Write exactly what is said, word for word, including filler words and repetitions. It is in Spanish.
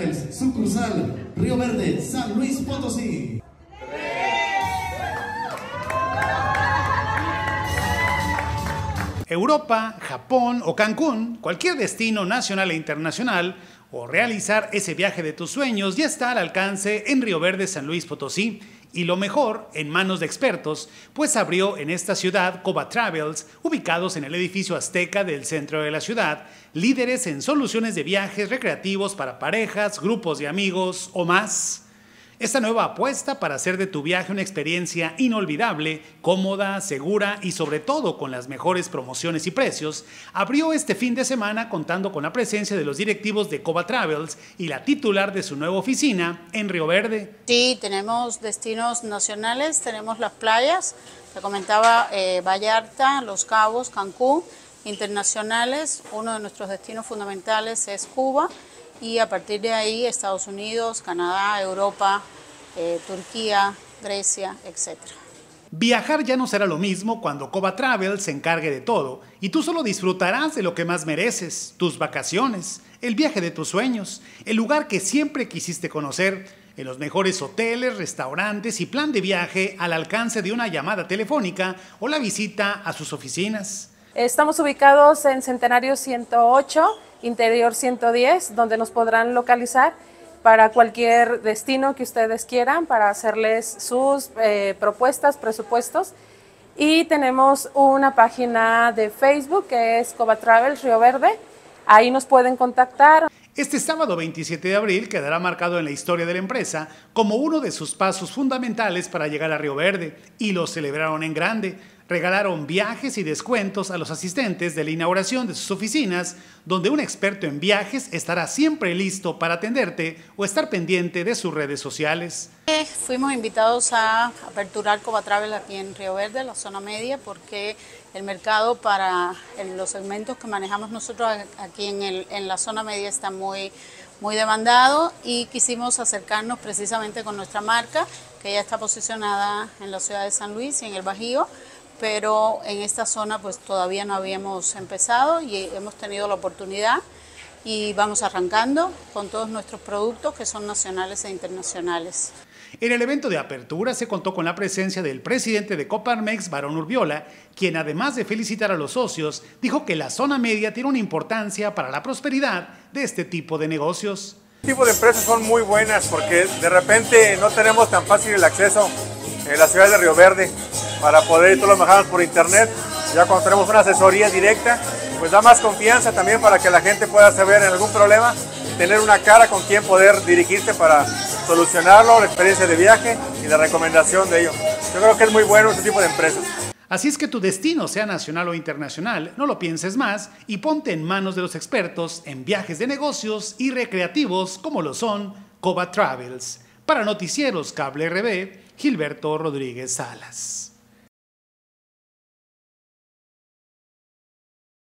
Travels, sucursal Río Verde, San Luis Potosí. Europa, Japón o Cancún, cualquier destino nacional e internacional, o realizar ese viaje de tus sueños ya está al alcance en Río Verde, San Luis Potosí, y lo mejor, en manos de expertos, pues abrió en esta ciudad Coba Travels, ubicados en el edificio Azteca del centro de la ciudad, líderes en soluciones de viajes recreativos para parejas, grupos de amigos o más. Esta nueva apuesta para hacer de tu viaje una experiencia inolvidable, cómoda, segura y sobre todo con las mejores promociones y precios, abrió este fin de semana contando con la presencia de los directivos de Coba Travels y la titular de su nueva oficina en Río Verde. Sí, tenemos destinos nacionales, tenemos las playas, te comentaba eh, Vallarta, Los Cabos, Cancún, internacionales, uno de nuestros destinos fundamentales es Cuba, y a partir de ahí Estados Unidos, Canadá, Europa, eh, Turquía, Grecia, etcétera. Viajar ya no será lo mismo cuando Coba Travel se encargue de todo y tú solo disfrutarás de lo que más mereces, tus vacaciones, el viaje de tus sueños, el lugar que siempre quisiste conocer, en los mejores hoteles, restaurantes y plan de viaje al alcance de una llamada telefónica o la visita a sus oficinas. Estamos ubicados en Centenario ciento ocho, Interior ciento diez, donde nos podrán localizar para cualquier destino que ustedes quieran, para hacerles sus eh, propuestas, presupuestos. Y tenemos una página de Facebook que es Coba Travels Río Verde, ahí nos pueden contactar. Este sábado veintisiete de abril quedará marcado en la historia de la empresa como uno de sus pasos fundamentales para llegar a Río Verde, y lo celebraron en grande. Regalaron viajes y descuentos a los asistentes de la inauguración de sus oficinas, donde un experto en viajes estará siempre listo para atenderte o estar pendiente de sus redes sociales. Eh, fuimos invitados a aperturar Coba Travel aquí en Río Verde, la zona media, porque el mercado para el, los segmentos que manejamos nosotros aquí en, el, en la zona media está muy, muy demandado, y quisimos acercarnos precisamente con nuestra marca, que ya está posicionada en la ciudad de San Luis y en el Bajío, pero en esta zona pues todavía no habíamos empezado y hemos tenido la oportunidad y vamos arrancando con todos nuestros productos que son nacionales e internacionales. En el evento de apertura se contó con la presencia del presidente de Coparmex, Barón Urbiola, quien además de felicitar a los socios, dijo que la zona media tiene una importancia para la prosperidad de este tipo de negocios. Este tipo de empresas son muy buenas porque de repente no tenemos tan fácil el acceso en la ciudad de Río Verde para poder ir, todo lo manejamos por internet. Ya cuando tenemos una asesoría directa, pues da más confianza también para que la gente pueda saber en algún problema, tener una cara con quien poder dirigirse para solucionarlo, la experiencia de viaje y la recomendación de ello. Yo creo que es muy bueno este tipo de empresas. Así es que tu destino, sea nacional o internacional, no lo pienses más y ponte en manos de los expertos en viajes de negocios y recreativos como lo son Coba Travels. Para Noticieros Cable R B, Gilberto Rodríguez Salas.